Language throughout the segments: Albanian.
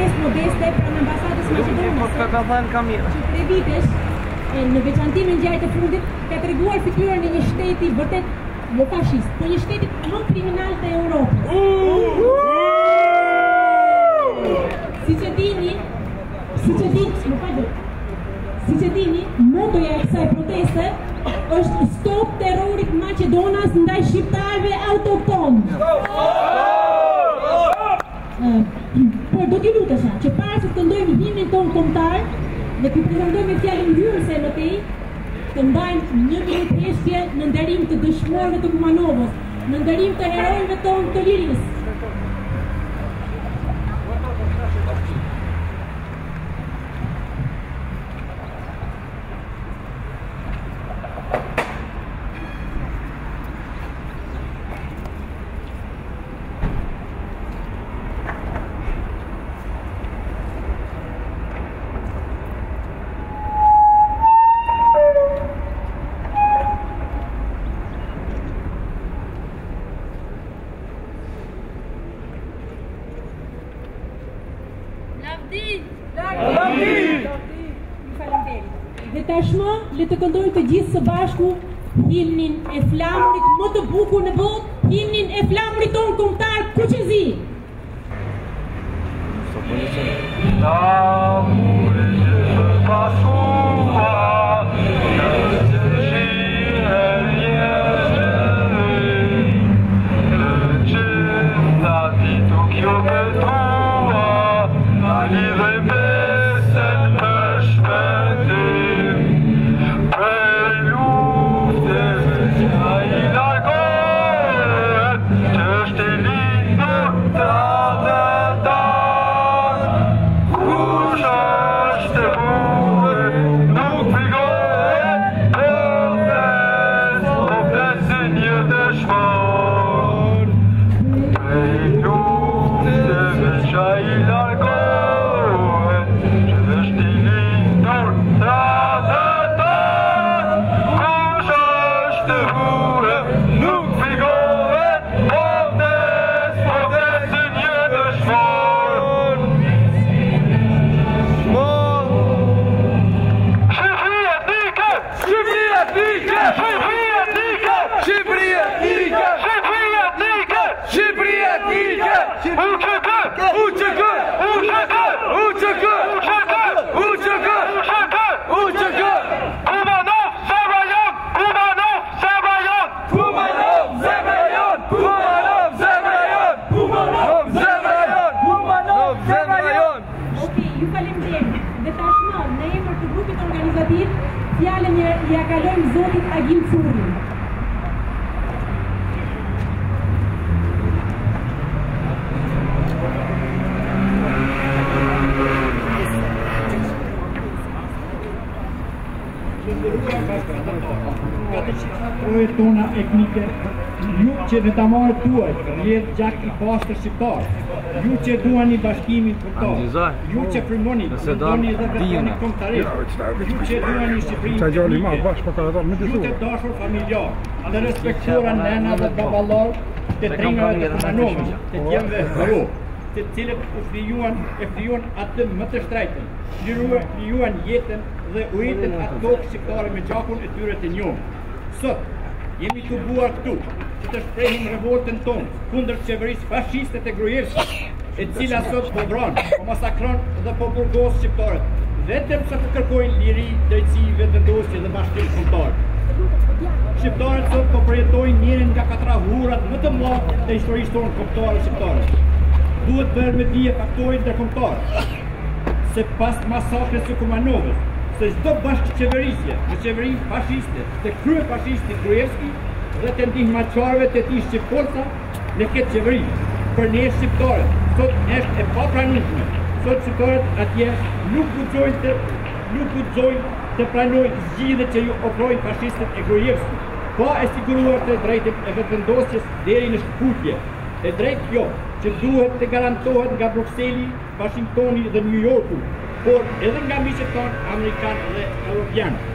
protestë modeste pranë ambasadës maqedonase. Që 3 vitesh në veçantimin gjatë të fundit ka treguar fytyrën e një shteti vërtet jo fashist, por një shteti më kriminal të Europës. Siç e dini, motoja e kësaj proteste është stop terrorit Maqedonas ndaj shqiptarëve autoktonë. Por do t'i lutesha që para se të këndojmë himnin tonë kombëtar dhe të pretendojmë fjalën mbyllëse në MTI, të mbajmë 1 minutë heshtje në nderim të dëshmuarve të Kumanovës, në nderim të herojëve tonë të lirisë. Dhe tashmë le të këndojmë të gjithë së bashku himnin e flamurit më të bukur në botë, himnin e flamurit tonë kombëtar Kuqezi. Fjalën ja kalojmë zotit Agim Currin. Projekt tona etnike, ju që në ta marrë tuaj, rrjedh gjak I pastër shqiptar, ju që duani bashkimin kombëtar, ju që frymoni, doni edhe vetëni kombëtarisht, ju që duani Shqipërinë, ju të dashur familjar, të respektuara nëna dhe baballar, të trinave të Kumanovës, të djemve hero, të cilët e frijuan atë më të shtrejtën, liruan jetën dhe ujitën atë tokë shqiptare me gjakun e tyre të njohur. Sot jemi të buar këtu që të shprehim revoltën tonë kundër qeverisë fashiste të Gruevskit, e cila sot po vran, po masakron dhe po burgos shqiptarët, vetëm sa të kërkojnë liri, drejtësi, vetëvendosje dhe bashkim kombëtar. Shqiptarët sot po përjetojnë njërin nga 4 hurat më të mëdha të historisë tonë kombëtare shqiptare. Duhet bërë me dije faktorin ndërkombëtar, se pas masakrës së Kumanovës, se çdo bashkëqeverisje në qeverinë fashiste të kryefashisti Gruevski dhe të ndihmaqarëve të tij shqiptarë në këtë qeveri, për ne shqiptarët, sot është e papranueshme. Sot shqiptarët atje nuk guxojnë të pranojnë zgjidhjet që ju ofrojnë fashistët e Gruevskit, pa e siguruar të drejtën e vetëvendosjes deri në shkputje. E drejtë kjo që duhet të garantohet nga Brukseli, Washingtoni dhe New Yorku, por edhe nga miqët tonë amerikanë dhe europianë.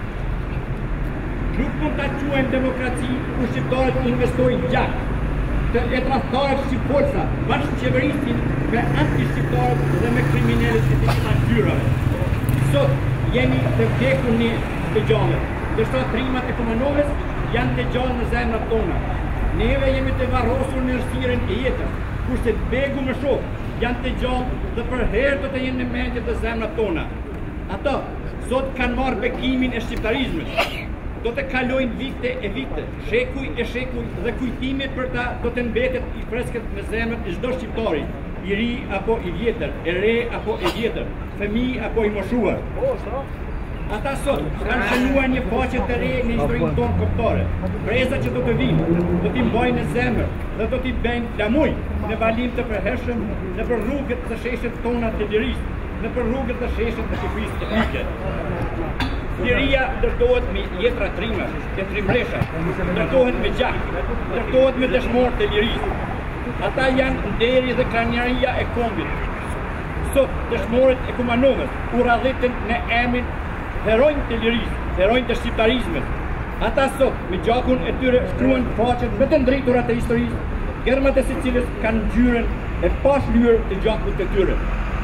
Nuk mund ta quajmë demokraci kur shqiptarët investojnë gjak, e tradhtarët shqiptarë, bashkë qeverisin me anti-shqiptarët dhe me kriminalët e të ngjyrave. Sot jemi të vdekur një të gjallë, ndërsa trimat e Kumanovës janë të gjallë në zemrat tona. Neve jemi të varrosur në errësirën e jetës, kurse begu më shok janë të gjallë dhe për herë do të jenë në mendje të zemrat tona. Ata sot kanë marrë bekimin e shqiptarizmit. Do të kalojnë vite e vite, shekuj e shekuj dhe kujtimi për ta do të mbetet i freskët në zemrën e çdo shqiptari, i ri apo i vjetër, e re apo e vjetër, fëmijë apo i moshuar. Ata sot kanë shënuar një faqe të re në historinë tonë kombëtare. Breza që do të vinë, do t'i mbajnë në zemër dhe do t'i bëjnë lamuj në balim të përhershëm nëpër rrugët të sheshet tona të lirisë, nëpër rrugët të sheshet të Shqipërisë etike. Liria ndërtohet me jetra trima, e trimresha, ndërtohet me gjak, ndërtohet me dëshmorë të lirisë. Ata janë nderi dhe kranjaria e kombit. Sot dëshmorët e Kumanovës u radhitën në emrin herojnë të lirisë, herojnë të shqiptarizmit. Ata sot me gjakun e tyre shkruan faqet më të ndriturat e historisë, gërmat e së cilës kanë ngjyrën e pashlyer të gjakut të tyre.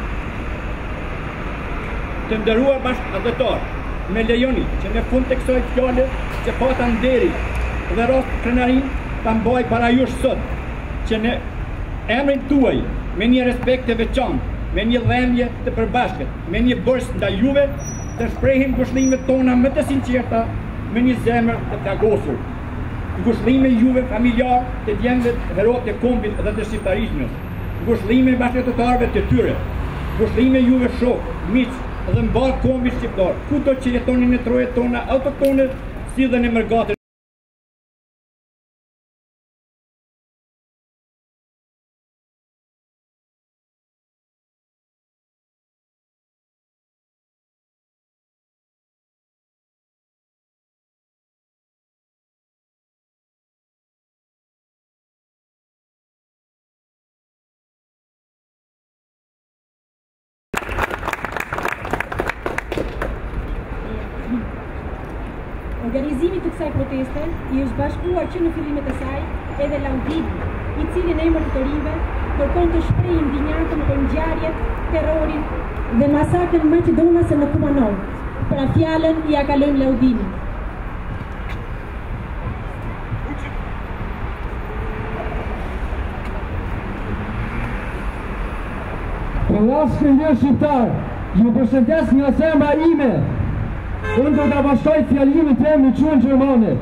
Të nderuar bashkëdhëtar, me lejoni që në fund të kësaj fjale që pata nderi dhe rast krenarin ta mbaj para jush sot që në emrin tuaj me një respekt të veçantë, me një dhemje të përbashkët, me një bërs ndaj juve të shprehim ngushëllimet tona më të sinqerta me një zemër të plagosur. Ngushëllime juve familjar të djemve herot të kombit dhe të shqiptarizmit, ngushëllime bashkëdhëtarëve të tyre, ngushëllime juve shok, miq dhe mbar kombi shqiptar, kudo që jetoni në trojet tona autoktone, si dhe në mërgatën. Organizimi të kësaj proteste i është bashkuar që në fillimet e saj edhe Laudini, i cili në emër të rinjve kërkon të shprehë ndinjatën për ngjarjet, terrorin dhe masakrën maqedonase në Kumanovë. Pra fjalën ja kalojmë Laudinit. Prelashkë një shqiptar, ju përshëndes nga zemra ime. Unë do të bashkoj fjalimin tem në quën Gjermane.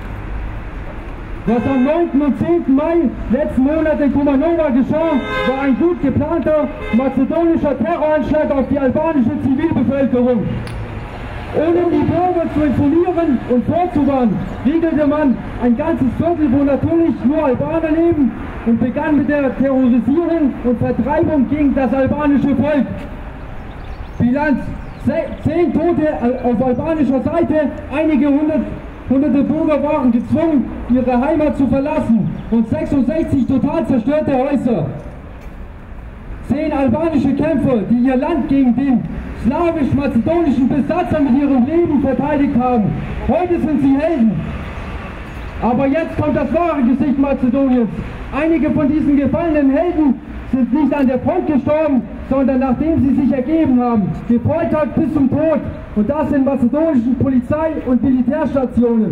Was am 9. und 10. Mai letzten Monat in Kumanova geschah, war ein gut geplanter mazedonischer Terroranschlag auf die albanische Zivilbevölkerung. Ohne die Bürger zu informieren und vorzuwarnen, regelte man ein ganzes Viertel, wo natürlich nur Albaner leben, und begann mit der Terrorisierung und Vertreibung gegen das albanische Volk. Bilanz: 10 Tote auf albanischer Seite, einige hunderte Bürger waren gezwungen, ihre Heimat zu verlassen, und 66 total zerstörte Häuser. 10 albanische Kämpfer, die ihr Land gegen den slawisch-mazedonischen Besatzer mit ihrem Leben verteidigt haben. Heute sind sie Helden. Aber jetzt kommt das wahre Gesicht Mazedoniens. Einige von diesen gefallenen Helden sind nicht an der Front gestorben, sondern nachdem sie sich ergeben haben, gefoltert bis zum Tod, und das in mazedonischen Polizei- und Militärstationen.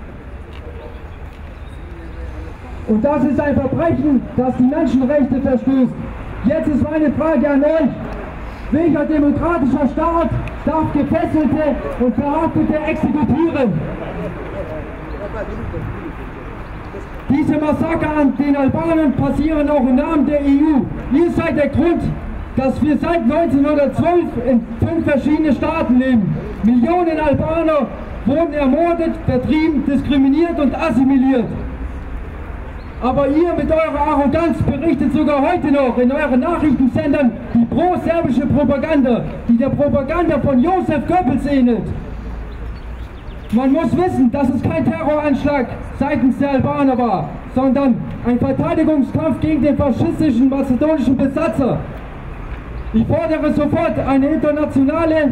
Und das ist ein Verbrechen, das die Menschenrechte verstößt. Jetzt ist meine Frage an euch: Welcher demokratischer Staat darf Gefesselte und Verhaftete exekutieren? Diese Massaker an den Albanern passieren auch im Namen der EU. Ihr seid der Grund, dass wir seit 1912 in 5 verschiedenen Staaten leben. Millionen Albaner wurden ermordet, vertrieben, diskriminiert und assimiliert. Aber ihr mit eurer Arroganz berichtet sogar heute noch in euren Nachrichtensendern die pro-serbische Propaganda, die der Propaganda von Josef Goebbels ähnelt. Man muss wissen, dass es kein Terroranschlag seitens der Albaner war, sondern ein Verteidigungskampf gegen den faschistischen mazedonischen Besatzer. Ich fordere sofort eine internationale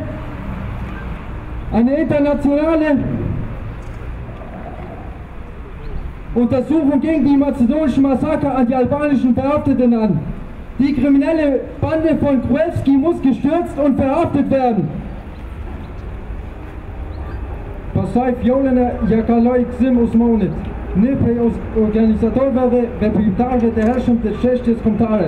Untersuchung gegen die mazedonischen Massaker an die albanischen Verhafteten an. Die kriminelle Bande von Gruevski muss gestürzt und verhaftet werden. Pasaj fjollën ja kaloi gzim Osmanit. Ne prej organizatorëve dhe veprimtarëve të hershëm të çështjes kombëtare.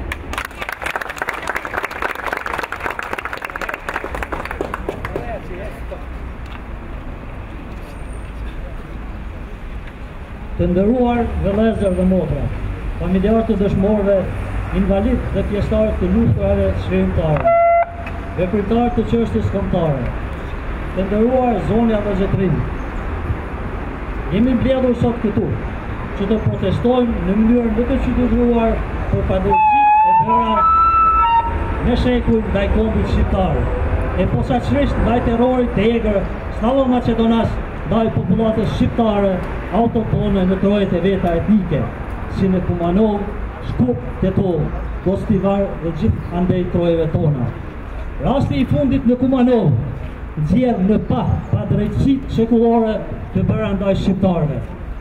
Të nderuar vëllezër dhe motra, familjarë të dëshmorëve, invalid dhe pjesëtarë të luftrave çlirimtare, veprimtarë të çështjes kombëtare, të nderuar zonja dhe zotërinj. Jemi mbledhur sot këtu që të protestojmë në mënyrë më të qytetëruar për padrejtësitë e bëra në shekuj ndaj kombit shqiptar, e posaçërisht ndaj terrorit të egër Slavo-Macedonas ndaj popullatës shqiptare autoktone në trojet e veta etnike, si në Kumanov, Shkup, Tetov, Gostivar dhe gjithë andej trojeve tona. Rasti i fundit në Kumanov nxjerr në padrejtësitë shekullore të bëra ndaj shqiptarëve,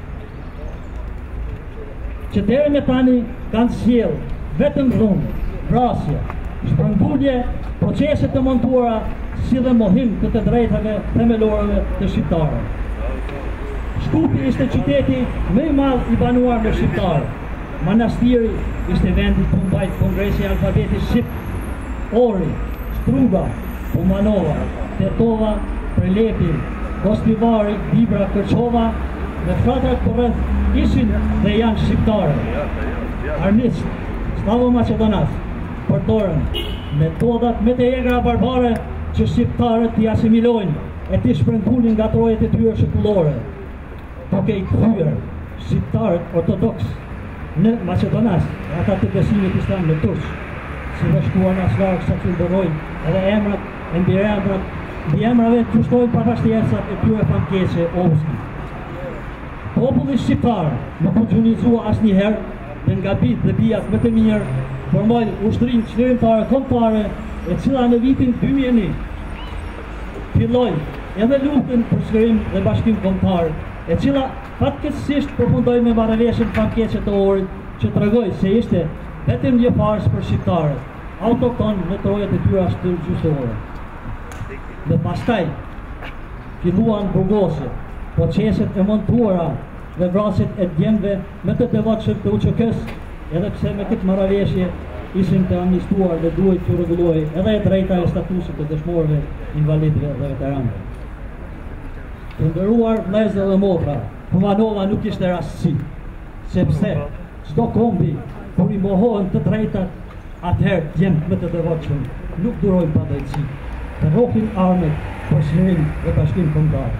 që deri më tani kanë sjell vetëm dhunë, vrasje, shpërngulje, procese të montuara, si dhe mohim të të drejtave themelore të shqiptarëve. Shkupi ishte qyteti më i madh i banuar me shqiptarë. Manastiri ishte vendi ku mbajt Kongresi i Alfabetit Shqip. Ori, Struga, Kumanova, Tetova, Prelepi, Gostivari, Dibra, Kërçova, me fratrat përreth ishin dhe janë shqiptarë. Armiqt, Slavo-Macedonas përdorën metodat më të egra barbare që shqiptarët t'i asimilojnë e t'i shpërngulin nga trojet e tyre shekullore, duke i kthyer shqiptarët ortodoks në Macedonas, ata të besimit islam në turq, si dhe shkuar në asvarë sa që ndërrojnë edhe emrat e mbi emrave të kushtojnë përfashtjesat e tyre famkeqe ovski. Populli shqiptar nuk u gjunizua asnjëherë dhe nga bitë dhe bijat më të mirë formoi ushtrinë çlirimtare kombëtare, e cila në vitin 2001 filloi edhe luftën për çlirim dhe bashkim kombëtar, e cila fatkeqësisht përfundoi me marrëveshjen famkeqe të Orit, që tregoi se ishte vetëm një farës për shqiptarët, autokton në trojet e tyre gjyqësore. Dhe pastaj filluan burgosje, proceset e montuara dhe vrasjet e djemve me të devotshëm të UÇK-s, edhe pse me këtë marrëveshje ishin të amnistuar dhe duhet të rregullohej edhe e drejta e statusit të dëshmorëve, invalidëve dhe veteranëve. Të nderuar vëllezër dhe motra, Kumanova nuk ishte rastësi, sepse çdo kombi kur i mohohen të drejtat, atëherë djemt më të devotshëm nuk durojnë padrejtësi, të rrohin armët për çlirim dhe bashkim kombëtar.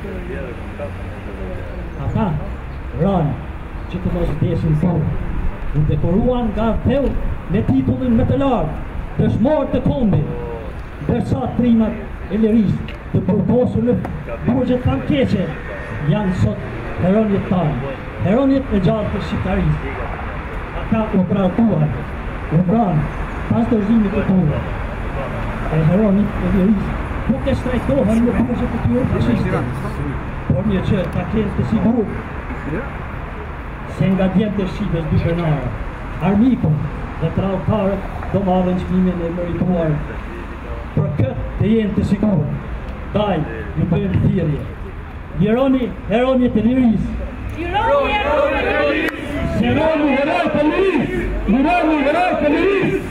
Ata ranë që të mos vdesin kohë, u dekoruan nga theu me titullin më të lartë, dëshmor të kombit, ndërsa trimat e lirisë të përkosur në burgjet famkeqe janë sot heronjët tanë, heronjët e gjallë të shqiptarisë. Ata u trajtuan, u vranë pas dorëzimit të tyre. E heronjët e lirisë nuk e shtrajtohen në burgjet e tyre fashiste, por një që ta kenë të sigurt se nga djemt e Shqipës dy pronarë, armikun dhe tradhtarët do marrin çmimin e merituar. Për këtë të jenë të sigurt, daj ju bëjmë thirrje. Lironi heronjët e lirisë. Lironi heronjët e lirisë. Lironi heronjët e lirisë. Lironi heronjët e lirisë.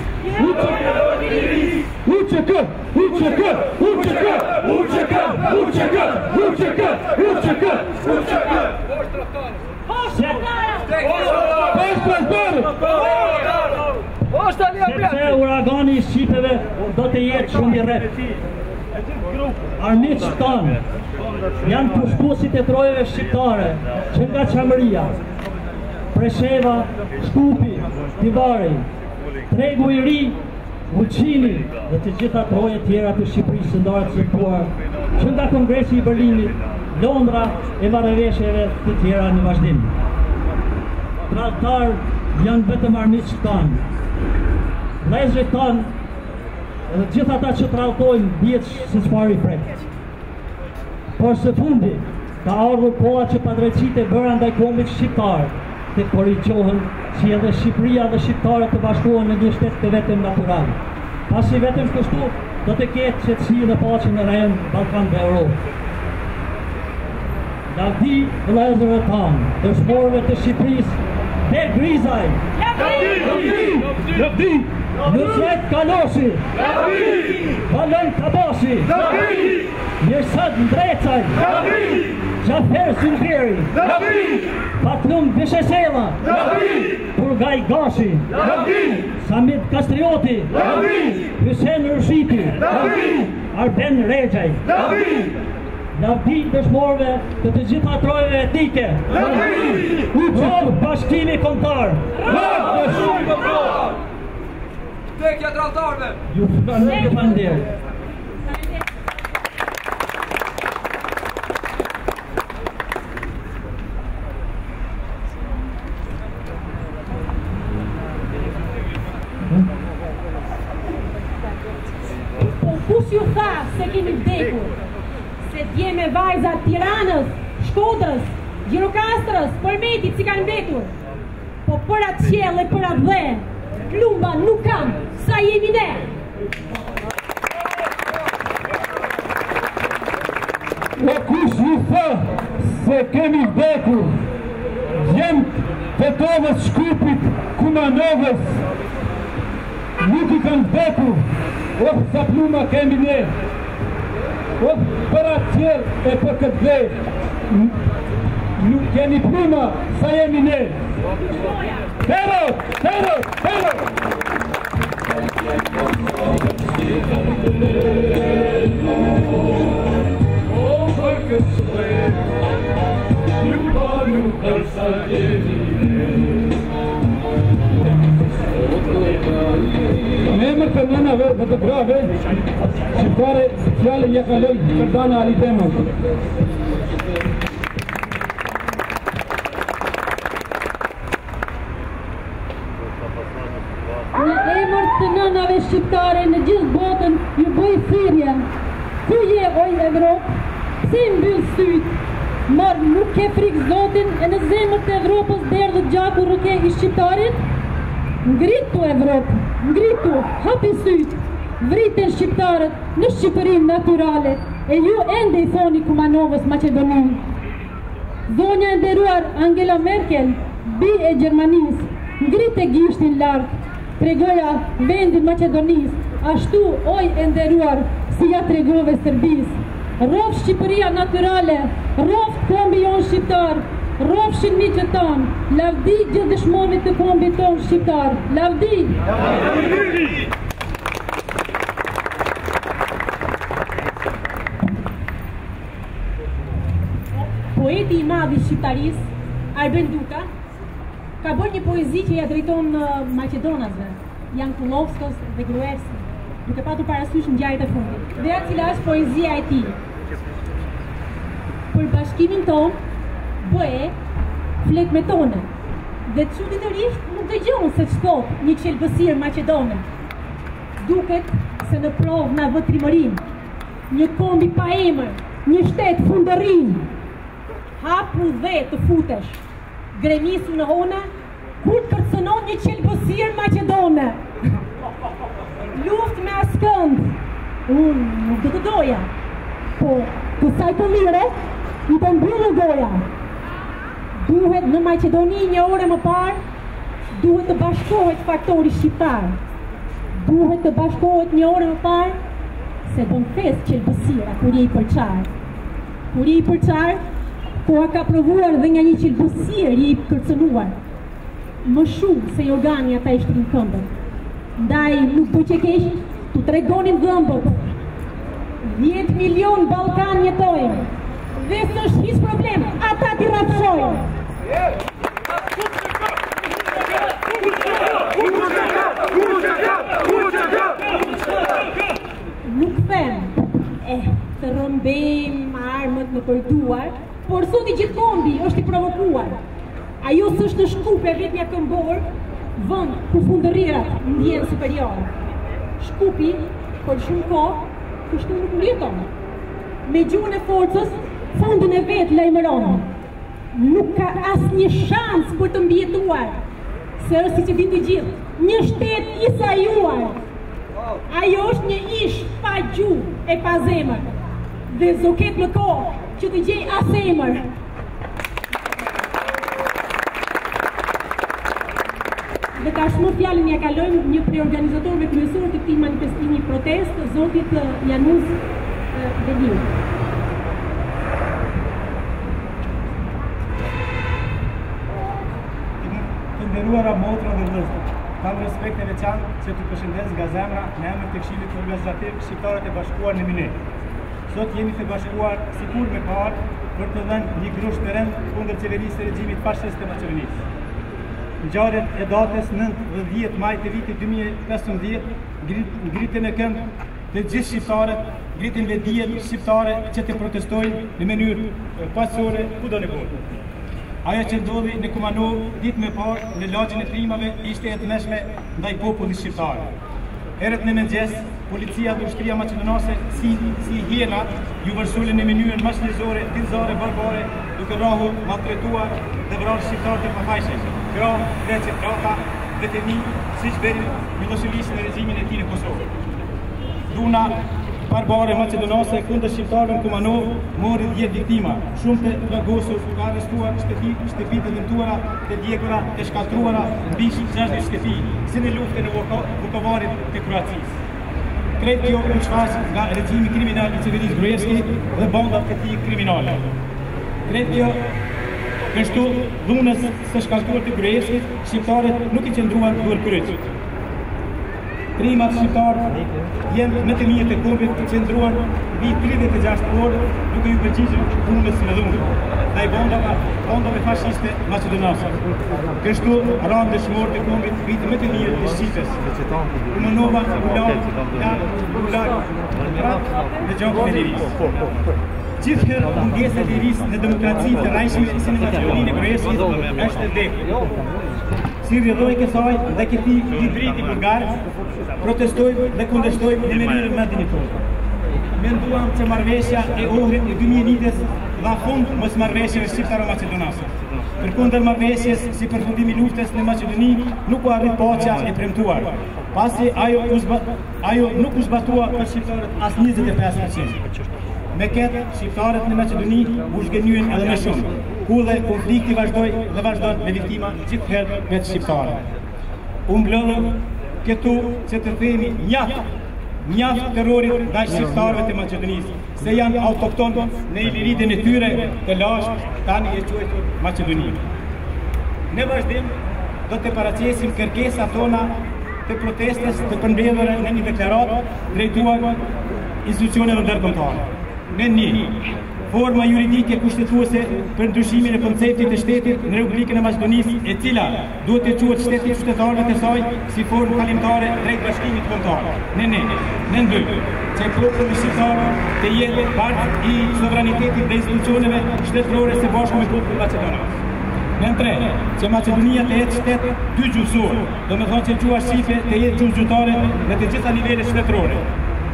UÇK, UÇK, UÇK, UÇK, UÇK, UÇK, UÇK, UÇK. Sepse uragani i Shqipëve do të jetë shumë i rreptë. Armiqtë tanë janë pushtuesit e trojeve shqiptare që nga Çamëria, Presheva, Shkupi, Tivari, Tregu i Ri, Ulqini dhe të gjitha troje tjera të Shqipërisë së ndarë të sëmtuar, që nga Kongresi i Berlinit, Londra e marrëveshjeve të tjera në vazhdim. Tradhtar janë vetëm armiqtë tanë, vëllezërit tanë, edhe gjithë ata që tradhtojnë bjetë se çfarë i pret. Por së fundi, ka ardhur koha që padrejtësitë e bëra ndaj kombit shqiptar të korrigjohen, si edhe Shqipëria dhe shqiptarët të bashkohen në një shtet të vetëm natyral. Pasi vetëm kështu do të ketë qetësi dhe paqe në rajon Ballkan dhe Europë. Lavdi vëllezërve tanë, dëshmorëve të Shqipërisë, Del Grizaj! Lavdi! Nusret Kaloshi! Valon Kabashi! Mirsad Ndrecaj! Gjafer Zymberi! Patlum Vishesela! Turgaj Gashi! Samit Kastrioti! Hysen Rëshiti! Arben Rejaj! Lavdi dëshmorëve të gjitha trojeve etnike! Rrov Bashkimi Kombëtar! Vdekja tradhtarëve! Ju falenderoj. Kush ju tha se kemi vdekur? Se dje me vajzat Tiranës, Shkodrës, Gjirokastrës, Përmetit si kanë mbetur. Po për atë qjellë e për atë dhe, plumba nuk kam, sa jemi ne. O kush ju tha se kemi vdekur? Djemt Tetovës, Shkupit, Kumanovës, nuk i kanë vdekur. O sa pluma kemi ne. O për atë qjellë e për këtë dhe, nuk kemi pluma sa jemi ne. Tero! Tero! Tero! Me emër të nënave dhe të grave, shqiptare fjallën ja kaloj Ferdana Alitemën. Në emër të nënave shqiptare në gjithë botën ju bëj thirrje. Ku je oj Evropë? Pse mbyll syt? Marr nuk ke frikë Zotin e në zemër të Evropës derdhët gjaku rëke i shqiptarit? Ngritu Evropë, ngritu, hapi syt, vriten shqiptarët në Shqipërinë natyrale e ju ende i thoni Kumanovës Maqedonin. Zonja e nderuar Angela Merkel, bi e Gjermanisë, ngrite gishtin lartë, tregoja vendin Maqedonisë, ashtu oj e nderuar si ja tregove Serbisë. Rrof Shqipëria natyrale, rrof kombi jon shqiptar, rrofshin miqët tanë, lavdi gjithë dëshmorëve të kombit tonë shqiptar. Lavdi! Poeti i madh i shqiptarisë, Arben Duka, ka bërë një poezi që ja drejton Maqedonasve, Jankulovskës dhe Gruevskës, duke patur parasysh ngjarjet e fundit. Dhe ajo cila është poezia e tij. Për bashkimin tonë, bëhe flet me tone, dhe çuditërisht nuk dëgjon se ç'thot një qelbësir maqedone. Duket se në provë na vë trimërin, një kombi pa emër, një shtet fundërin. Hapu dhe të futesh, gremisu në hona, kur të kërcënon një qelbësir maqedone. Luft me askënd, unë nuk do të doja, po kësaj të lire, i të mbyllë goja. Duhet në Maqedoni një orë më parë, duhet të bashkohet faktori shqiptar. Duhet të bashkohet një orë më parë, se bën fest qelbësira kur je i përçar. Kur je i përçar, koha ka provuar dhe nga një qelbësir je i kërcënuar. Më shumë se organi ata i shtrin këmbën. Ndaj nuk do që keq, tu tregonin dhëmbët. 10 milion Ballkan jetojnë. Dhe s'është hiç problem, ata t'i rrafshojnë. Nuk them, të rëmbejmë armët në përduar, por sot i gjithë kombi është i provokuar. Ajo s'është në Shkupe vetëmja këmbor, vend ku fundërirat ndjen superior. Shkupi, për shumë kohë, kështu nuk mjeton. Me gjuhën e forcës, fondin e vetë lajmëron. Nuk ka asnjë shans për të mbijetuar, se është siç e dinë të gjithë, një shtet i sajuar. Ajo është një ish pa gjuhë e pa zemër, dhe zoket në kohë që të gjej as emër. Dhe tashmë fjalën ja kalojmë një prej organizatorëve kryesor të këtij manifestimi protest, zotit Janus Veliu. Të nderuara motra dhe vëllezër, kam respekt e veçantë që të përshëndes nga zemra në emër të Këshillit Organizativ Shqiptarët e Bashkuar në Mine. Sot jemi të bashkuar sikur me parë për të dhënë një grusht të rënd kundër qeverisë së regjimit fashist të Maqedonisë. Ngjarjet e datës 9 dhe 10 maj të vitit 2015 ngritën e këmbë të gjithë shqiptarët, ngritën vetdijet shqiptare që të protestojnë në mënyrë paqësore kudo në botë. Ajo që ndodhi në Kumanov ditë më parë në lagjin e trimave ishte e tmeshme ndaj popullit shqiptar. Herët në mëngjes, policia dhe ushtria maqedonase si hiena ju vërsulën në mënyrën mashtrizore, dinzare, barbare, duke rrahur, maltretuar dhe vrarë shqiptarët e pafajshëm. Gra, Greqe, Traka dhe të mi, siç bëri Milošević në regjimin e tij në Kosovë. Dhuna barbare maqedonase kundër shqiptarëve në Kumanov mori 10 viktima, shumë të vragosur, ka arrestuar shtëpi të dëmtuara, të djegura, të shkatruara, mbi 60 shtëpi, si në luftën e Vukovarit të Kroacisë. Krejt kjo u shfaq nga regjimi kriminal i qeverisë Gruevski dhe bandat e tij kriminale. Krejt kjo kështu dhunës së shkatruar të Gruevskit, shqiptarët nuk i qëndruan duar kryq. Trimat shqiptarë jenë në të mirë të kombit të qëndruan mbi 36 orë duke ju përgjigjur dhunës me dhunë ndaj bondave fashiste maqedonase. Kështu ranë dëshmorë të kombit vitë më të mirë të Shqipës. Kumanova u larg në gjokën e lirisë. Gjithherë mungesa e lirisë në demokraci të rajshme si në Maqedoninë e Gruevskit është e vdekur. Si rrjedhoi kësaj dhe këtij hibridi bulgar, protestojmë dhe kundërshtojmë në mënyrë më dinjitore. Menduam që marrëveshja e Ohrit e 2001-s dha fund mosmarrëveshjeve shqiptaro-maqedonase. Përkundër marrëveshjes si përfundim i luftës në Maqedoni, nuk u arrit paqja e premtuar, pasi ajo nuk u zbatua për shqiptarët as 25%. Me këtë, shqiptarët në Maqedoni u zhgënjyen edhe më shumë, ku dhe konflikti vazhdoi dhe vazhdon me viktima gjithherë vetë shqiptare. U mblodhëm këtu që të themi njaft terrorit ndaj shqiptarëve të Maqedonisë, se janë autokton në Iliridën e tyre të lashtë, tani e quajtur Maqedoni. Në vazhdim do të paraqesim kërkesat tona të protestës të përmbledhura në një deklaratë drejtuar institucioneve ndërkombëtare. Në një forma juridike kushtetuese për ndryshimin e konceptit të shtetit në Republikën e Maqedonisë, e cila duhet të quhet shteti i qytetarëve të saj si formë kalimtare drejt bashkimit kombëtar. Në dy, që populli shqiptar të jetë part i sovranitetit dhe institucioneve shtetërore së bashku me popullin maqedonas. Në tre, që Maqedonia të jetë shtet dy gjuhësor, do me thonë që gjuha shqipe të jetë gjuhë zyrtare në të gjitha nivelet shtetërore.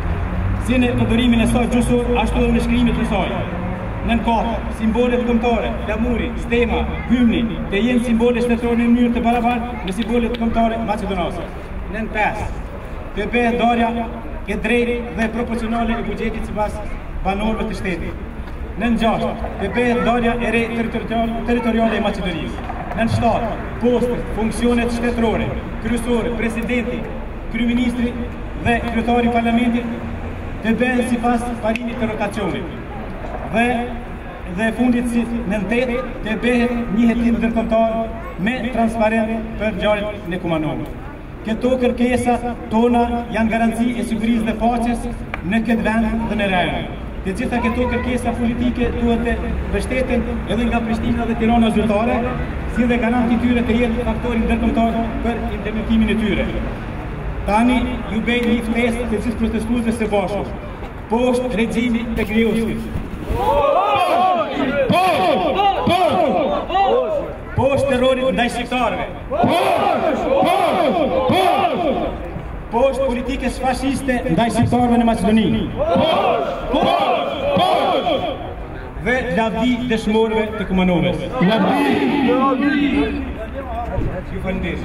Si në përdorimin e saj gjuhësor, ashtu edhe në shkrimet e saj. Nën katër, simbolet kombëtare, flamuri, stema, hymni, të jenë simbole shtetërore në mënyrë të barabartë me simbolet kombëtare maqedonase. Nën pesë, të bëhet ndarja e drejtë dhe proporcionale e buxhetit sipas banorëve të shtetit. Nën gjashtë, të bëhet ndarja e re territoriale e Maqedonisë. Nën shtatë, postet, funksionet shtetërore, kryesori, presidenti, kryeministri dhe kryetari i parlamentit të bëhen sipas parimit të rotacionit. Dhe fundit si në 8 të bëhet një hetim ndërkombëtar me transparent për ngjarjet në Kumanov. Këto kërkesa tona janë garanci e sigurisë dhe paqes në këtë vend dhe në rajon. Të gjitha këto kërkesa politike duhet të mbështeten edhe nga Prishtina dhe Tirana zyrtare, si dhe garanti tyre të jetë faktori ndërkombëtar për implementimin e tyre. Tani ju bëj një ftesë të gjithë protestuesve së bashku. Poshtë regjimi të Gruevskit. Poshtë terrorit ndaj shqiptarëve. Poshtë politikës fashiste ndaj shqiptarëve në Maqedoni. dhe lavdi dëshmorëve të Kumanovës. Lavdi! Ju falenderoj.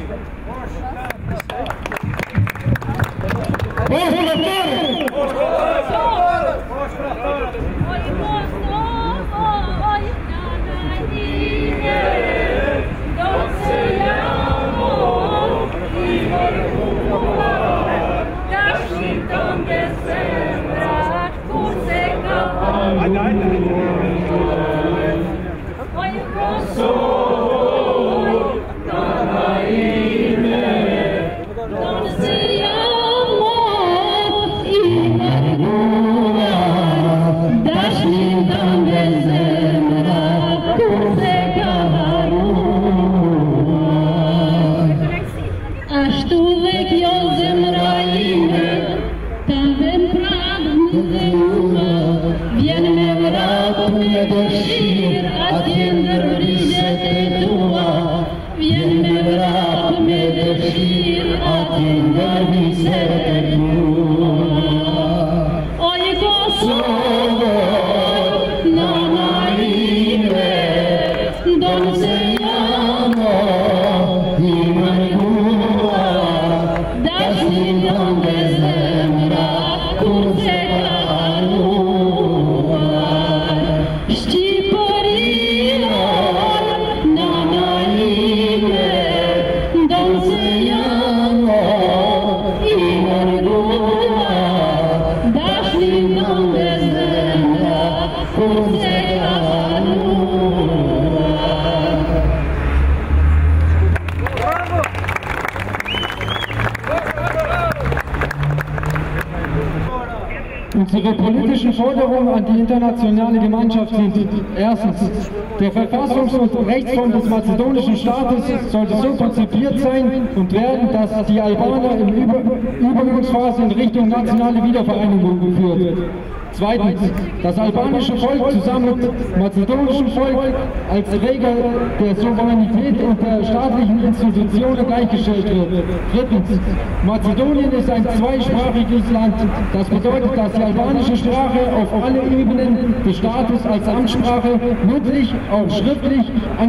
Unsere politischen Forderungen an die internationale Gemeinschaft sind: Erstens, der Verfassungs- und Rechtsform des mazedonischen Staates sollte so konzipiert sein und werden, dass die Albaner in Übergangsphase in Richtung nationale Wiedervereinigung geführt. Zweitens, das albanische Volk zusammen mit dem mazedonischen Volk als Träger der Souveränität und der staatlichen Institutionen gleichgestellt wird. Drittens, Mazedonien ist ein zweisprachiges Land. Das bedeutet, dass die albanische Sprache auf alle Ebenen des Staates als Amtssprache mündlich, auch schriftlich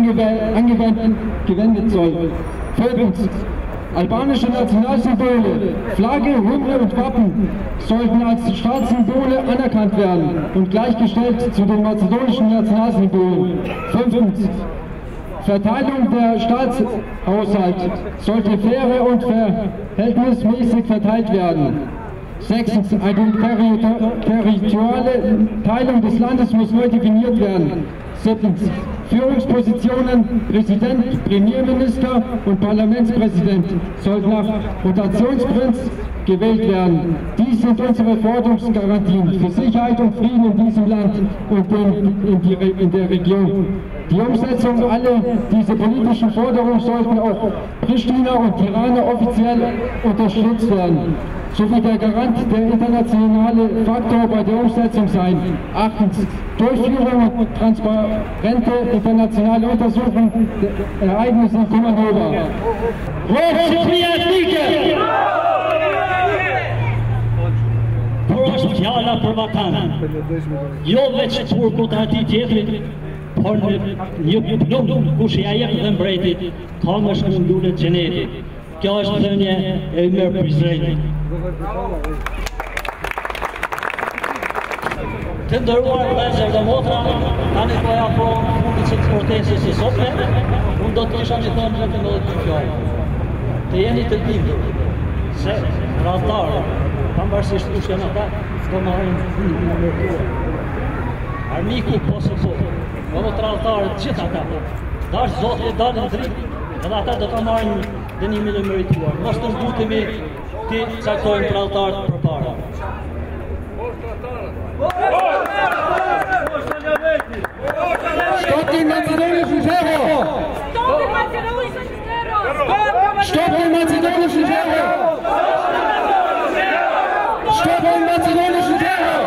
angewendet soll. Viertens, albanische Nationalsymbole, Flagge, Hymne und Wappen sollten als Staatssymbole anerkannt werden und gleichgestellt zu den mazedonischen Nationalsymbolen. Fünftens, Verteilung der Staatshaushalt sollte faire und verhältnismäßig verteilt werden. Sechstens, eine territoriale Teilung des Landes muss neu definiert werden. Siebtens, Führungspositionen, Präsident, Premierminister und Parlamentspräsident sollten nach Rotationsprinzip gewählt werden. Dies sind unsere Forderungsgarantien für Sicherheit und Frieden in diesem Land und in der Region. Die Umsetzung aller dieser politischen Forderungen sollten auch Pristina und Tirana offiziell unterstützt werden, sowie der Garant der internationale Faktor bei der Umsetzung sein. Achtens, Durchführung und transparente internationale Untersuchung der Ereignisse in Kumanova. Por është fjala për vatan, jo veç turkut ati tjetrit, por një plum kush ja jep dhe mbretit, ka më shkundullet gjenetit. Kjo është thënie e Ymer Prizreti. Të ndëruar vëllezër dhe motra, tani po ja afrohem fundit të protestës së sotme, unë do të kisha një thënë vetëm edhe dy fjalë. Të jeni të bindur se radharët, pavarësisht kush janë ata, do marrin fundin e mërtuar. Armiku posë po, edhe tradhtarët gjithë ata, dash Zoti e dalën dritë, edhe ata do ta marrin dënimin e merituar. Mos të zbutemi ti caktojmë tradhtarët përpara. Stopp den mazedonischen Terror! Stopp den mazedonischen Terror! Stopp den mazedonischen Terror! Stopp den mazedonischen Terror!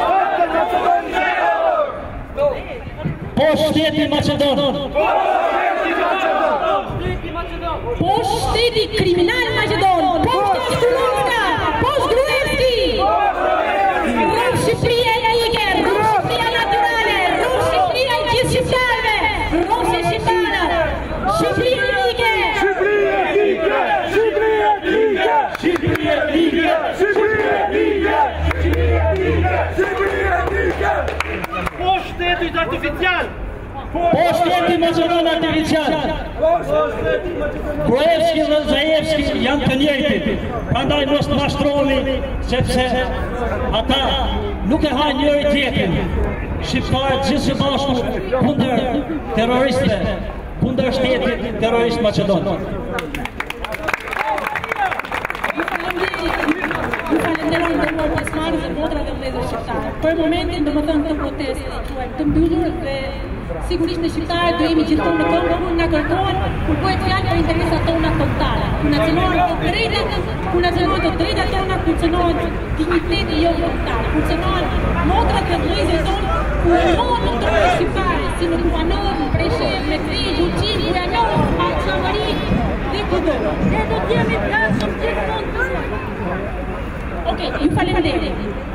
Poshteti Macedon! Poshteti kriminal Macedon! Poshteti Shkulovska! Posht Gruevski! Rrush Shqipëria e ike! Rrush Shqipëria naturale! Rrush shtetit artificial! Po shteti Maqedon artificial! Gruevski dhe Zajevski janë të njëjtit. Prandaj mos mashtrohemi sepse ata nuk e hajnë njëri tjetrin. Shqiptarët gjithë së bashku kundër terroristëve, kundër shtetit terrorist Maqedon. Ju falenderoj nderuar pjesëmarrës dhe motra dhe vëllezër shqiptarë. Për momentin domethënë këtë protestë të mbyllur dhe sigurisht ne shqiptarët do jemi gjithmonë në këmbë kur na kërkohen kur bëhet fjalë për interesat tona kombëtare. Kur na cënohen të drejtat tona, kur cënohet digniteti jo kombëtar, kur cënohen motrat dhe vëllezërit tonë, kur ndohen ndonjë shqiptare si në Kumanov, Preshevë, Medvej, Gjuçi, kur janë Haçamari dhe kudo. Ne do të jemi gatshëm gjithmonë. Okej, ju falenderoj.